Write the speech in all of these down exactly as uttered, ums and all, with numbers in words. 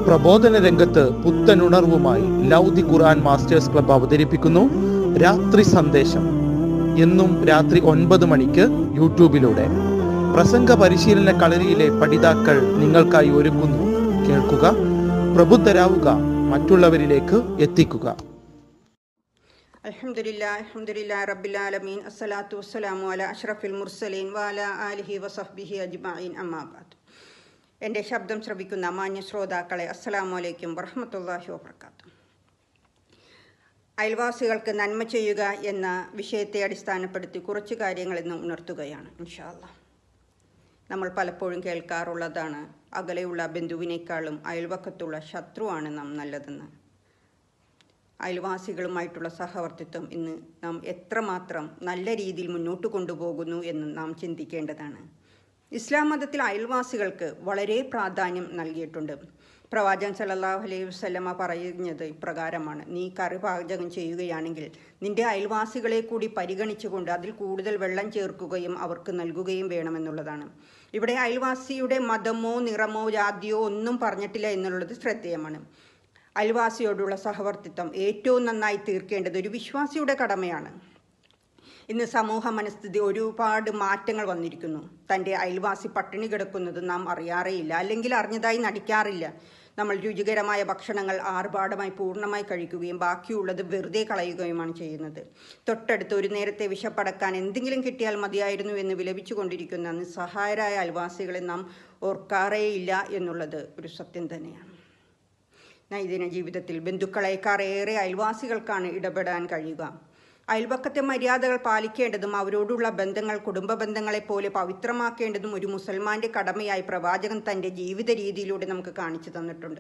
പ്രബോധന രംഗത്ത് പുത്തനുണർവുമായി love the Quran masters club അവതരിപ്പിക്കുന്നു രാത്രി സന്ദേശം. എന്നും രാത്രി ഒൻപത് മണിക്ക് യൂട്യൂബിലൂടെ പ്രസംഗ പരിശീലന കളരിയിലെ പഠിതാക്കൾ നിങ്ങൾക്കായി ഒരുക്കുന്നു. കേൾക്കുക, പ്രബുദ്ധരാവുക, മറ്റുള്ളവരിലേക്ക് എത്തിക്കുക. അൽഹംദുലില്ലാഹി അൽഹംദുലില്ലാഹി റബ്ബിൽ ആലമീൻ അസ്സലാത്തു വസ്സലാമു അലാ അഷ്റഫിൽ മുർസലീൻ വഅലാ ആലിഹി വസഹ്ബിഹി അജ്മഈൻ അമ്മാ ബഅദ്. എൻ്റെ ശബ്ദം ശ്രവിക്കുന്ന മാന്യ ശ്രോതാക്കളെ അസ്സലാമു അലൈക്കും വറഹ്മത്തുള്ളാഹി വബറകാതുഹു. അയൽവാസികൾക്ക് നന്മ ചെയ്യുക എന്ന വിഷയത്തെ അടിസ്ഥാനപ്പെടുത്തി കുറച്ച് കാര്യങ്ങൾ ഇന്ന് ഉണർത്തുകയാണ് ഇൻഷാ അല്ലാഹ്. നമ്മൾ പലപ്പോഴും കേൾക്കാറുള്ളതാണ്, അകലെയുള്ള ബന്ധുവിനേക്കാളും അയൽവക്കത്തുള്ള ശത്രുവാണ് നാം നല്ലതെന്ന്. അയൽവാസികളുമായിട്ടുള്ള സഹവർത്തിത്വം ഇന്ന് നാം എത്രമാത്രം നല്ല രീതിയിൽ മുന്നോട്ട് കൊണ്ടുപോകുന്നു എന്ന് നാം ചിന്തിക്കേണ്ടതാണ്. ഇസ്ലാം മതത്തിൽ അയൽവാസികൾക്ക് വളരെ പ്രാധാന്യം നൽകിയിട്ടുണ്ട്. പ്രവാചകൻ സല്ലല്ലാഹു അലൈഹി വസല്ലമ പറയുന്നത് ഇപ്രകാരമാണ്: നീ കറി പാചകം ചെയ്യുകയാണെങ്കിൽ നിന്റെ അയൽവാസികളെ കൂടി പരിഗണിച്ചുകൊണ്ട് അതിൽ കൂടുതൽ വെള്ളം ചേർക്കുകയും അവർക്ക് നൽകുകയും വേണമെന്നുള്ളതാണ്. ഇവിടെ അയൽവാസിയുടെ മതമോ നിറമോ ജാതിയോ ഒന്നും പറഞ്ഞിട്ടില്ല എന്നുള്ളത് ശ്രദ്ധേയമാണ്. അയൽവാസിയോടുള്ള സഹവർത്തിത്വം ഏറ്റവും നന്നായി തീർക്കേണ്ടത് ഒരു വിശ്വാസിയുടെ കടമയാണ്. ഇന്ന് സമൂഹ മനസ്ഥിതി ഒരുപാട് മാറ്റങ്ങൾ വന്നിരിക്കുന്നു. തൻ്റെ അയൽവാസി പട്ടിണി കിടക്കുന്നത് നാം അറിയാറേയില്ല, അല്ലെങ്കിൽ അറിഞ്ഞതായി നടിക്കാറില്ല. നമ്മൾ രുചികരമായ ഭക്ഷണങ്ങൾ ആർഭാടമായി പൂർണ്ണമായി കഴിക്കുകയും ബാക്കിയുള്ളത് വെറുതെ കളയുകയുമാണ് ചെയ്യുന്നത്. തൊട്ടടുത്ത് ഒരു നേരത്തെ വിശപ്പടക്കാൻ എന്തെങ്കിലും കിട്ടിയാൽ മതിയായിരുന്നു എന്ന് വിലപിച്ചു കൊണ്ടിരിക്കുന്ന നിസ്സഹായരായ അയൽവാസികളെ നാം ഓർക്കാറേയില്ല എന്നുള്ളത് ഒരു സത്യം തന്നെയാണ്. നൈതിന ജീവിതത്തിൽ ബന്ധുക്കളേക്കാൾ ഏറെ അയൽവാസികൾക്കാണ് ഇടപെടാൻ കഴിയുക. അയൽപക്കത്തെ മര്യാദകൾ പാലിക്കേണ്ടതും അവരോടുള്ള ബന്ധങ്ങൾ കുടുംബ ബന്ധങ്ങളെപ്പോലെ പവിത്രമാക്കേണ്ടതും ഒരു മുസൽമാന്റെ കടമയായി പ്രവാചകൻ തൻ്റെ ജീവിത രീതിയിലൂടെ നമുക്ക് കാണിച്ചു തന്നിട്ടുണ്ട്.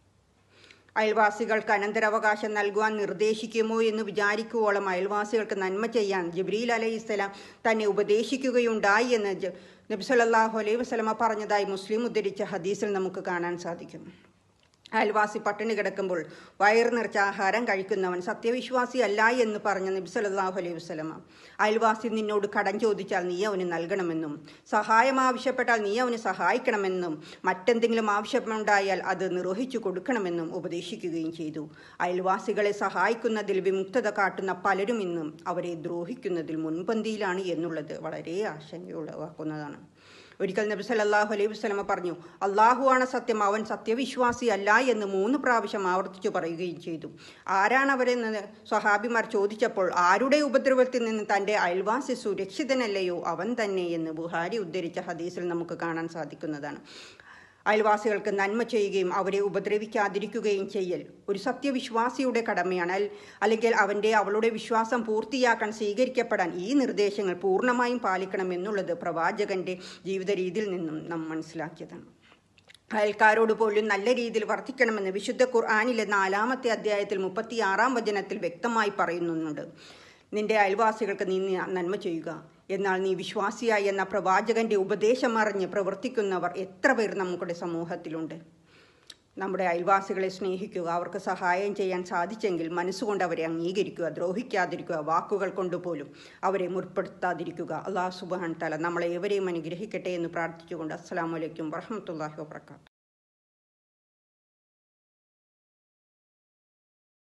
അയൽവാസികൾക്ക് അനന്തരാവകാശം നൽകുവാൻ നിർദ്ദേശിക്കുമോ എന്ന് വിചാരിക്കുവോളം അയൽവാസികൾക്ക് നന്മ ചെയ്യാൻ ജിബ്രീൽ അലൈഹിസ്സലാം തന്നെ ഉപദേശിക്കുകയുണ്ടായി എന്ന് നബി സല്ലല്ലാഹു അലൈഹി വസല്ലമ പറഞ്ഞതായി മുസ്ലിം ഉദ്ധരിച്ച ഹദീസിൽ നമുക്ക് കാണാൻ സാധിക്കും. അയൽവാസി പട്ടിണി കിടക്കുമ്പോൾ വയറ് നിറച്ച ആഹാരം കഴിക്കുന്നവൻ സത്യവിശ്വാസി അല്ല എന്ന് പറഞ്ഞ നബി സല്ലല്ലാഹു അലൈഹി വസല്ലമ, അയൽവാസി നിന്നോട് കടം ചോദിച്ചാൽ നീ അവന് നൽകണമെന്നും സഹായം ആവശ്യപ്പെട്ടാൽ നീ അവന് സഹായിക്കണമെന്നും മറ്റെന്തെങ്കിലും ആവശ്യമുണ്ടായാൽ അത് നിർവഹിച്ചു കൊടുക്കണമെന്നും ഉപദേശിക്കുകയും ചെയ്തു. അയൽവാസികളെ സഹായിക്കുന്നതിൽ വിമുക്തത കാട്ടുന്ന പലരും ഇന്നും അവരെ ദ്രോഹിക്കുന്നതിൽ മുൻപന്തിയിലാണ് എന്നുള്ളത് വളരെ ആശങ്കയുളവാക്കുന്നതാണ്. ഒരിക്കൽ നബി സല്ലല്ലാഹു അലൈഹി വസല്ലമ പറഞ്ഞു, അള്ളാഹുവാണ് സത്യം, അവൻ സത്യവിശ്വാസി അല്ല എന്ന് മൂന്ന് പ്രാവശ്യം ആവർത്തിച്ചു പറയുകയും ചെയ്തു. ആരാണ് അവരെന്ന് സ്വഹാബിമാർ ചോദിച്ചപ്പോൾ, ആരുടെ ഉപദ്രവത്തിൽ നിന്ന് തൻ്റെ അയൽവാസി സുരക്ഷിതനല്ലയോ അവൻ തന്നെ എന്ന് ബുഹാരി ഉദ്ധരിച്ച ഹദീസിൽ നമുക്ക് കാണാൻ സാധിക്കുന്നതാണ്. അയൽവാസികൾക്ക് നന്മ ചെയ്യുകയും അവരെ ഉപദ്രവിക്കാതിരിക്കുകയും ചെയ്യൽ ഒരു സത്യവിശ്വാസിയുടെ കടമയാണ്. അല്ലെങ്കിൽ അവൻ്റെ അവളുടെ വിശ്വാസം പൂർത്തിയാക്കാൻ സ്വീകരിക്കപ്പെടാൻ ഈ നിർദ്ദേശങ്ങൾ പൂർണ്ണമായും പാലിക്കണം എന്നുള്ളത് പ്രവാചകന്റെ ജീവിത രീതിയിൽ നിന്നും നാം മനസ്സിലാക്കിയതാണ്. അയൽക്കാരോട് പോലും നല്ല രീതിയിൽ വർത്തിക്കണമെന്ന് വിശുദ്ധ ഖുർആനിലെ നാലാമത്തെ അധ്യായത്തിൽ മുപ്പത്തി ആറാം വചനത്തിൽ വ്യക്തമായി പറയുന്നുണ്ട്. നിന്റെ അയൽവാസികൾക്ക് നീ നന്മ ചെയ്യുക, എന്നാൽ നീ വിശ്വാസിയായി എന്ന പ്രവാചകന്റെ ഉപദേശം അറിഞ്ഞ് പ്രവർത്തിക്കുന്നവർ എത്ര പേർ നമ്മുടെ സമൂഹത്തിലുണ്ട്. നമ്മുടെ അയൽവാസികളെ സ്നേഹിക്കുക, അവർക്ക് സഹായം ചെയ്യാൻ സാധിച്ചെങ്കിൽ മനസ്സുകൊണ്ട് അവരെ അംഗീകരിക്കുക, ദ്രോഹിക്കാതിരിക്കുക, വാക്കുകൾ കൊണ്ടുപോലും അവരെ മുற்பടുത്താതിരിക്കുക. അല്ലാഹു സുബ്ഹാനഹു വ തആല നമ്മളെ ഏവരെയും അനുഗ്രഹിക്കട്ടെ എന്ന് പ്രാർത്ഥിച്ചുകൊണ്ട് അസ്സലാമു അലൈക്കും വറഹ്മത്തുള്ളാഹി വബറകാതുഹു.